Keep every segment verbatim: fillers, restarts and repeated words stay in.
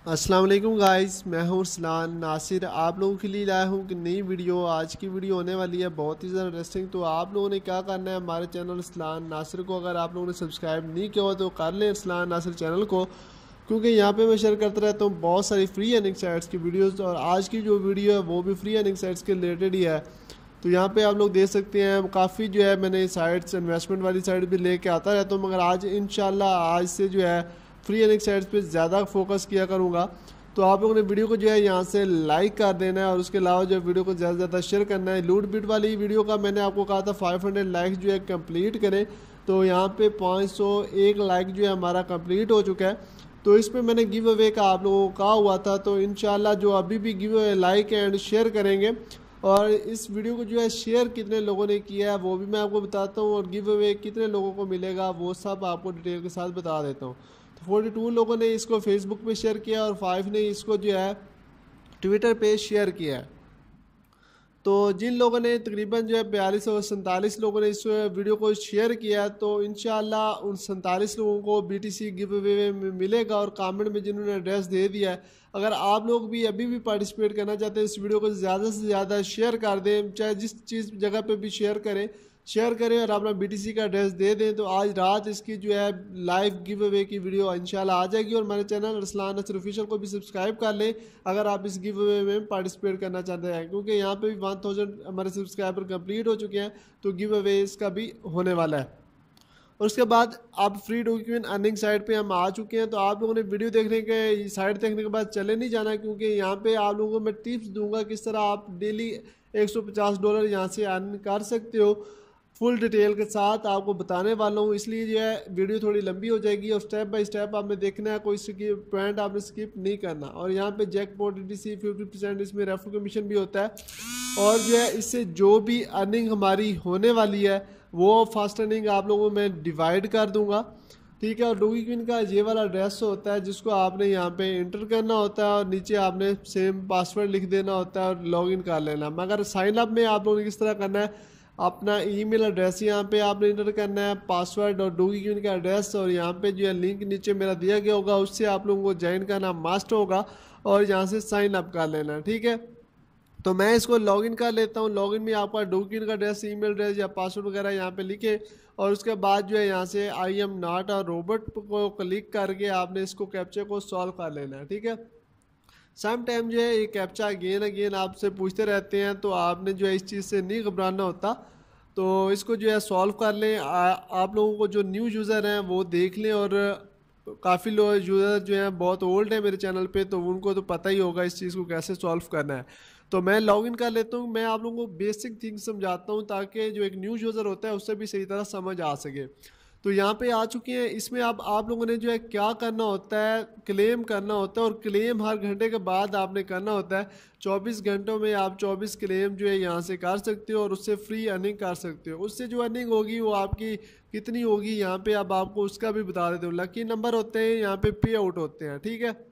अस्सलाम वालेकुम गाइस, मैं हूं रसलान नासिर। आप लोगों के लिए लाया हूं कि नई वीडियो। आज की वीडियो होने वाली है बहुत ही ज़्यादा इंटरेस्टिंग। तो आप लोगों ने क्या करना है, हमारे चैनल रसलान नासिर को अगर आप लोगों ने सब्सक्राइब नहीं किया हो तो कर लें रसलान नासिर चैनल को, क्योंकि यहाँ पे मैं शेयर करता रहता हूँ बहुत सारी फ्री अर्निंग साइट्स की वीडियोज़। और आज की जो वीडियो है वो भी फ्री अर्निंग साइट्स के रिलेटेड ही है। तो यहाँ पे आप लोग देख सकते हैं काफ़ी जो है मैंने साइट्स इन्वेस्टमेंट वाली साइट भी लेके आता रहता हूँ, मगर आज इंशाल्लाह आज से जो है फ्री अर्निंग साइट्स पे ज़्यादा फोकस किया करूँगा। तो आप लोगों ने वीडियो को जो है यहाँ से लाइक कर देना है और उसके अलावा जो है वीडियो को ज़्यादा से ज़्यादा शेयर करना है। लूट बीट वाली वीडियो का मैंने आपको कहा था पाँच सौ लाइक्स जो है कंप्लीट करें, तो यहाँ पे पाँच सौ एक लाइक जो है हमारा कंप्लीट हो चुका है। तो इस पर मैंने गिव अवे का आप लोगों को कहा हुआ था, तो इंशाल्लाह जो अभी भी give away like and share करेंगे और इस वीडियो को जो है शेयर कितने लोगों ने किया है वो भी मैं आपको बताता हूँ, और गिव अवे कितने लोगों को मिलेगा वो सब आपको डिटेल के साथ बता देता हूँ। तो फोर्टी टू लोगों ने इसको फेसबुक पे शेयर किया और फाइव ने इसको जो है ट्विटर पे शेयर किया है। तो जिन लोगों ने तकरीबन जो है बयालीस और सैंतालीस लोगों ने इस वीडियो को शेयर किया, तो इंशाल्लाह उन सैंतालीस लोगों को बीटीसी गिव अवे में मिलेगा। और कमेंट में जिन्होंने एड्रेस दे दिया है, अगर आप लोग भी अभी भी पार्टिसिपेट करना चाहते हैं इस वीडियो को ज़्यादा से ज़्यादा शेयर कर दें, चाहे जिस चीज़ जगह पे भी शेयर करें शेयर करें और अपना बीटीसी का एड्रेस दे दें, तो आज रात इसकी जो है लाइव गिव अवे की वीडियो इंशाल्लाह आ जाएगी। और मेरे चैनल रसलान नासिर ऑफिशियल को भी सब्सक्राइब कर लें अगर आप इस गिव अवे में पार्टिसिपेट करना चाहते हैं, क्योंकि यहाँ पे भी वन थाउजेंड हमारे सब्सक्राइबर कंप्लीट हो चुके हैं, तो गिव अवे इसका भी होने वाला है। और उसके बाद आप फ्री डॉक्यूमेंट अर्निंग साइट पे हम आ चुके हैं। तो आप लोगों ने वीडियो देखने के साइट देखने के बाद चले नहीं जाना, क्योंकि यहाँ पे आप लोगों को मैं टिप्स दूंगा किस तरह आप डेली एक सौ पचास डॉलर यहाँ से अर्न कर सकते हो। फुल डिटेल के साथ आपको बताने वाला हूँ, इसलिए जो है वीडियो थोड़ी लंबी हो जाएगी और स्टेप बाय स्टेप आपने देखना है, कोई स्किप पॉइंट आपने स्किप नहीं करना। और यहाँ पे जैकपॉट डीटीसी फिफ्टी परसेंट इसमें रेफर कमीशन भी होता है। और जो है इससे जो भी अर्निंग हमारी होने वाली है वो फर्स्ट अर्निंग आप लोगों में डिवाइड कर दूंगा, ठीक है। और डोगी क्वीन का ये वाला एड्रेस होता है जिसको आपने यहाँ पे इंटर करना होता है और नीचे आपने सेम पासवर्ड लिख देना होता है और लॉगिन कर लेना। मगर साइन अप में आप लोगों ने किस तरह करना है, अपना ईमेल एड्रेस यहाँ पे आपने इंटर करना है, पासवर्ड और डोगी क्वीन का एड्रेस, और यहाँ पे जो है लिंक नीचे मेरा दिया गया होगा उससे आप लोगों को ज्वाइन करना मस्ट होगा और यहाँ से साइन अप कर लेना, ठीक है। तो मैं इसको लॉगिन कर लेता हूँ। लॉगिन में आपका डोगी क्वीन का एड्रेस, ईमेल एड्रेस या पासवर्ड वगैरह यहाँ पे लिखे और उसके बाद जो है यहाँ से आई एम नॉट और रोबोट को क्लिक करके आपने इसको कैप्चा को सॉल्व कर लेना है, ठीक है। सम टाइम जो है ये कैप्चा अगेन अगेन आपसे पूछते रहते हैं, तो आपने जो है इस चीज़ से नहीं घबराना होता। तो इसको जो है सॉल्व कर लें। आ, आप लोगों को जो न्यू यूज़र हैं वो देख लें, और काफ़ी लोग यूज़र जो हैं बहुत ओल्ड है मेरे चैनल पे, तो उनको तो पता ही होगा इस चीज़ को कैसे सॉल्व करना है। तो मैं लॉगिन कर लेता हूँ। मैं आप लोगों को बेसिक थिंग्स समझाता हूँ ताकि जो एक न्यू यूज़र होता है उससे भी सही तरह समझ आ सके। तो यहाँ पे आ चुके हैं। इसमें आप आप लोगों ने जो है क्या करना होता है, क्लेम करना होता है, और क्लेम हर घंटे के बाद आपने करना होता है। चौबीस घंटों में आप चौबीस क्लेम जो है यहाँ से कर सकते हो और उससे फ्री अर्निंग कर सकते हो। उससे जो अर्निंग होगी वो आपकी कितनी होगी यहाँ पे अब आपको उसका भी बता देते हो। लकी नंबर होते हैं यहाँ पे, पे आउट होते हैं, ठीक है।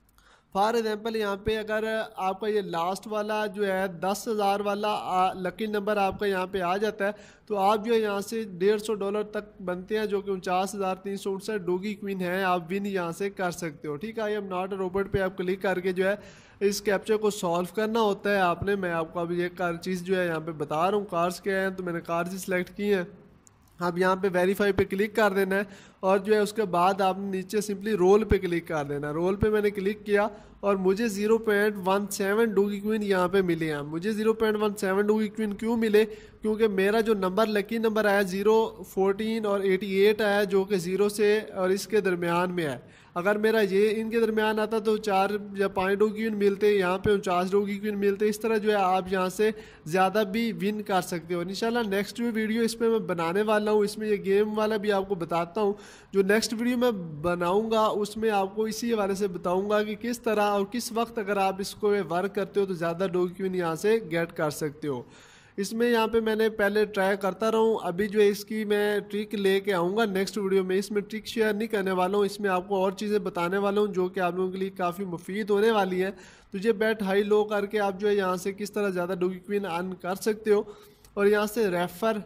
फॉर एग्जाम्पल यहाँ पे अगर आपका ये लास्ट वाला जो है दस हज़ार वाला लकी नंबर आपका यहाँ पे आ जाता है, तो आप जो है यहाँ से डेढ़ सौ डॉलर तक बनते हैं, जो कि उनचास हज़ार तीन सौ उनसठ डोगी क्वीन है, आप विन यहाँ से कर सकते हो, ठीक है। आई एम नॉट रोबोट पे आप क्लिक करके जो है इस कैप्चर को सॉल्व करना होता है आपने। मैं आपको अभी एक कार चीज़ जो है यहाँ पे बता रहा हूँ, कार्स क्या हैं, तो मैंने कार्स ही सिलेक्ट की हैं। अब यहाँ पे वेरीफाई पे क्लिक कर देना है और जो है उसके बाद आपने नीचे सिंपली रोल पे क्लिक कर देना। रोल पे मैंने क्लिक किया और मुझे zero point one seven Dogecoin यहाँ पे मिले हैं। मुझे zero point one seven Dogecoin क्यों मिले, क्योंकि मेरा जो नंबर लकी नंबर आया ज़ीरो फोर्टीन और एटी एट आया, जो कि ज़ीरो से और इसके दरमियान में है। अगर मेरा ये इनके दरमियान आता तो चार या पाँच डोगी क्वीन मिलते, यहाँ पे उनचास डोगी क्वीन मिलते। इस तरह जो है आप यहाँ से ज़्यादा भी विन कर सकते हो। इंशाल्लाह नेक्स्ट वीडियो इसमें मैं बनाने वाला हूँ, इसमें ये गेम वाला भी आपको बताता हूँ। जो नेक्स्ट वीडियो मैं बनाऊँगा उसमें आपको इसी हवाले से बताऊँगा कि किस तरह और किस वक्त अगर आप इसको वर्क करते हो तो ज़्यादा डोगी क्वीन यहाँ से गेट कर सकते हो। इसमें यहाँ पे मैंने पहले ट्राई करता रहूँ, अभी जो है इसकी मैं ट्रिक लेके आऊँगा नेक्स्ट वीडियो में। इसमें ट्रिक शेयर नहीं करने वाला हूँ, इसमें आपको और चीज़ें बताने वाला हूँ जो कि आप लोगों के लिए काफ़ी मुफीद होने वाली है। तो ये बैट हाई लो करके आप जो है यहाँ से किस तरह ज़्यादा डोगी क्वीन अर्न कर सकते हो। और यहाँ से रेफ़र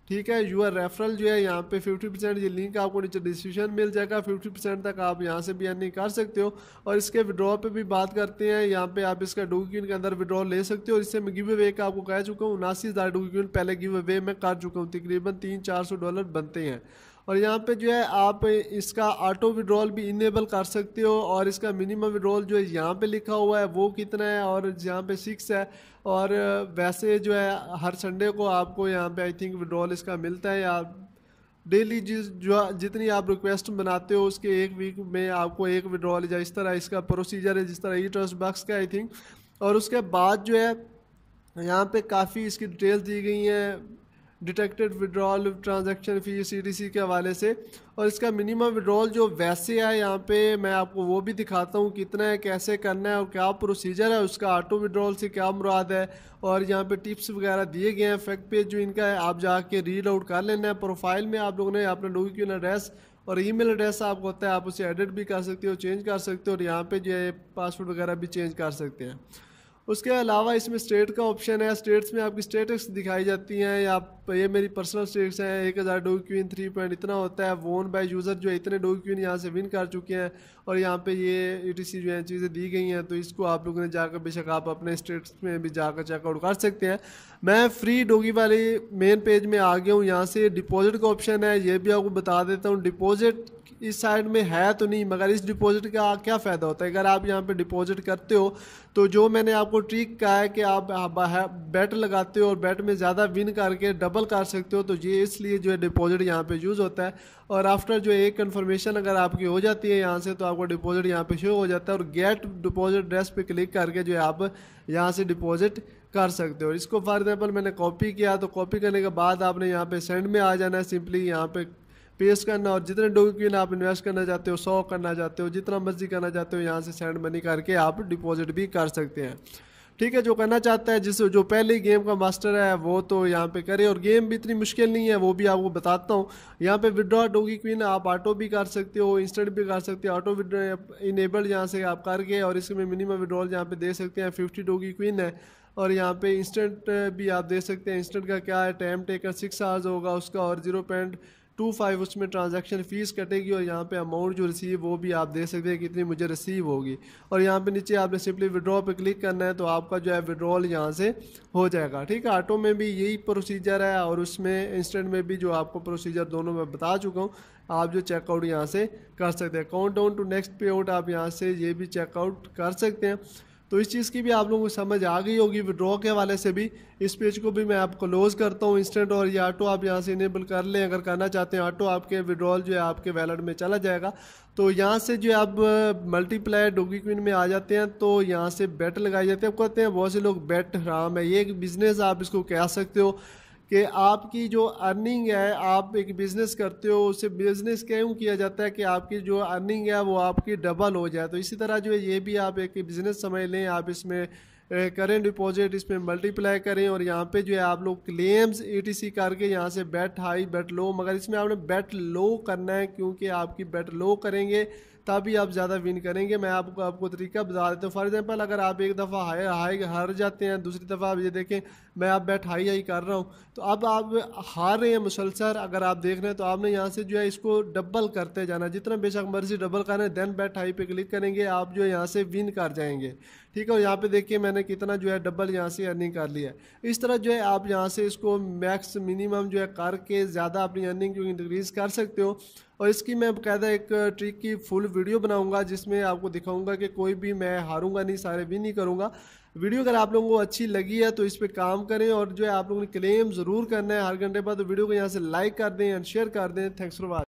ठीक है। यूआर रेफरल जो है यहाँ पे फिफ्टी परसेंट, ये लिंक आपको नीचे डिस्क्रिप्शन मिल जाएगा। फिफ्टी परसेंट तक आप यहाँ से भी अर्निंग कर सकते हो। और इसके विड्रॉ पे भी बात करते हैं। यहाँ पे आप इसका डोगेकॉइन के अंदर विड्रॉ ले सकते हो। और इससे मैं गिव अवे का आपको कह चुका हूँ, उनासी हज़ार डोगेकॉइन पहले गिव अवे में कर चुका हूँ, तकरीबन तीन चार सौ डॉलर बनते हैं। और यहाँ पे जो है आप इसका ऑटो विड्रॉल भी इनेबल कर सकते हो। और इसका मिनिमम विड्रॉल जो है यहाँ पे लिखा हुआ है वो कितना है, और यहाँ पे सिक्स है। और वैसे जो है हर संडे को आपको यहाँ पे आई थिंक विड्रॉल इसका मिलता है। आप डेली जिस जो जितनी आप रिक्वेस्ट बनाते हो उसके एक वीक में आपको एक विड्रॉल, या इस तरह इसका प्रोसीजर है जिस तरह ई ट्रस्ट बक्स का आई थिंक। और उसके बाद जो है यहाँ पे काफ़ी इसकी डिटेल्स दी गई हैं, detected withdrawal, transaction fee, CDC के हवाले से। और इसका मिनिमम विड्रॉल जो वैसे है यहाँ पे मैं आपको वो भी दिखाता हूँ कितना है, कैसे करना है और क्या प्रोसीजर है उसका। ऑटो विड्रॉल से क्या मुराद है, और यहाँ पे टिप्स वगैरह दिए गए हैं। फैक्ट पेज जो इनका है आप जाके रीड आउट कर लेना है। प्रोफाइल में आप लोगों ने अपना डोगेकॉइन एड्रेस और ईमेल एड्रेस आपको होता है, आप उसे एडिट भी कर सकते हो, चेंज कर सकते हो। और यहाँ पे जो है पासवर्ड वगैरह भी चेंज कर सकते हैं। उसके अलावा इसमें स्टेट का ऑप्शन है। स्टेट्स में आपकी स्टेटस दिखाई जाती हैं, या ये मेरी पर्सनल स्टेट्स हैं। एक हज़ार डोगेकॉइन थ्री पॉइंट इतना होता है, वोन बाय यूज़र जो है इतने डोगेकॉइन यहाँ से विन कर चुके हैं। और यहाँ पे ये ईटीसी जो है चीज़ें दी गई हैं, तो इसको आप लोगों ने जाकर बेशक आप अपने स्टेट्स में भी जाकर चेकआउट कर सकते हैं। मैं फ्री डोगी वाली मेन पेज में आ गया हूँ। यहाँ से डिपॉजिट का ऑप्शन है, ये भी आपको बता देता हूँ। डिपॉजिट इस साइड में है तो नहीं, मगर इस डिपॉजिट का क्या फ़ायदा होता है अगर आप यहाँ पे डिपॉजिट करते हो। तो जो मैंने आपको ट्रिक कहा है कि आप बेट लगाते हो और बेट में ज़्यादा विन करके डबल कर सकते हो, तो ये इसलिए जो है डिपॉजिट यहाँ पे यूज़ होता है। और आफ्टर जो एक कन्फर्मेशन अगर आपकी हो जाती है यहाँ से, तो आपको डिपॉजिट यहाँ पे शो हो जाता है। और गेट डिपॉजिट एड्रेस पे क्लिक करके जो है आप यहाँ से डिपॉजिट कर सकते हो। इसको फॉर एग्जाम्पल मैंने कॉपी किया, तो कॉपी करने के बाद आपने यहाँ पे सेंड में आ जाना है, सिंपली यहाँ पे पेस्ट करना। और जितने डोगेकॉइन आप इन्वेस्ट करना चाहते हो, सौ करना चाहते हो, जितना मर्जी करना चाहते हो, यहाँ से सेंड मनी करके आप डिपॉजिट भी कर सकते हैं। ठीक है, जो करना चाहता है, जिस जो पहले गेम का मास्टर है वो तो यहाँ पे करे। और गेम भी इतनी मुश्किल नहीं है, वो भी आपको बताता हूँ। यहाँ पे विड्रॉ डोगेकॉइन आप ऑटो भी कर सकते हो, इंस्टेंट भी कर सकते हो। ऑटो विड्रॉ इनेबल यहाँ से आप करके, और इसमें मिनिमम विड्रॉल यहाँ पे दे सकते हैं, फिफ्टी डोगेकॉइन है। और यहाँ पे इंस्टेंट भी आप दे सकते हैं। इंस्टेंट का क्या है, टाइम टेकर सिक्स आवर्स होगा उसका, और जीरो पॉइंट टू फाइव उसमें ट्रांजैक्शन फ़ीस कटेगी। और यहाँ पे अमाउंट जो रिसीव वो भी आप दे सकते हैं कितनी मुझे रिसीव होगी। और यहाँ पे नीचे आपने सिंपली विड्रॉ पे क्लिक करना है, तो आपका जो है विड्रॉल यहाँ से हो जाएगा। ठीक है, ऑटो में भी यही प्रोसीजर है, और उसमें इंस्टेंट में भी जो आपको प्रोसीजर दोनों मैं बता चुका हूँ। आप जो चेकआउट यहाँ से कर सकते हैं। Count down to next pay out आप यहाँ से ये भी चेकआउट कर सकते हैं। तो इस चीज़ की भी आप लोगों को समझ आ गई होगी विड्रॉ के हवाले से भी। इस पेज को भी मैं आपको क्लोज करता हूँ। इंस्टेंट और ये ऑटो आप यहाँ से इनेबल कर लें अगर करना चाहते हैं। ऑटो आपके विड्रॉल जो है आपके वैलेट में चला जाएगा। तो यहाँ से जो आप मल्टीप्लाई डोगेकॉइन में आ जाते हैं, तो यहाँ से बेट लगाए जाते हैं। आप कहते हैं बहुत से लोग बेट हराम है, ये एक बिज़नेस आप इसको कह सकते हो कि आपकी जो अर्निंग है, आप एक बिज़नेस करते हो, उसे बिज़नेस क्यों किया जाता है कि आपकी जो अर्निंग है वो आपकी डबल हो जाए। तो इसी तरह जो है ये भी आप एक बिज़नेस समझ लें। आप इसमें करें डिपॉजिट, इसमें मल्टीप्लाई करें, और यहाँ पे जो है आप लोग क्लेम्स ईटीसी करके यहाँ से बेट हाई बेट लो, मगर इसमें आपने बेट लो करना है, क्योंकि आपकी बेट लो करेंगे तभी आप ज़्यादा विन करेंगे। मैं आपको आपको तरीका बता देता हूँ। फॉर एग्जांपल अगर आप एक दफ़ा हाई हाई हार जाते हैं, दूसरी दफ़ा आप ये देखें मैं आप बैट हाई हाई कर रहा हूँ, तो अब आप हार रहे हैं मुसलसल, अगर आप देख रहे हैं तो आपने यहाँ से जो है इसको डबल करते जाना, जितना बेशक मर्जी डबल करना है। देन बैट हाई पे क्लिक करेंगे, आप जो है यहाँ से विन कर जाएंगे। ठीक है, और यहाँ पे देखिए मैंने कितना जो है डबल यहाँ से अर्निंग कर लिया है। इस तरह जो है आप यहाँ से इसको मैक्स मिनिमम जो है करके ज़्यादा अपनी अर्निंग को इंक्रीज़ कर सकते हो। और इसकी मैं बाकायदा एक ट्रिक की फुल वीडियो बनाऊंगा जिसमें आपको दिखाऊंगा कि कोई भी मैं हारूंगा नहीं, सारे भी नहीं करूंगा। वीडियो अगर आप लोगों को अच्छी लगी है तो इस पर काम करें, और जो है आप लोगों ने क्लेम ज़रूर करना है हर घंटे बाद। तो वीडियो को यहाँ से लाइक कर दें एंड शेयर कर दें। Thanks for watching.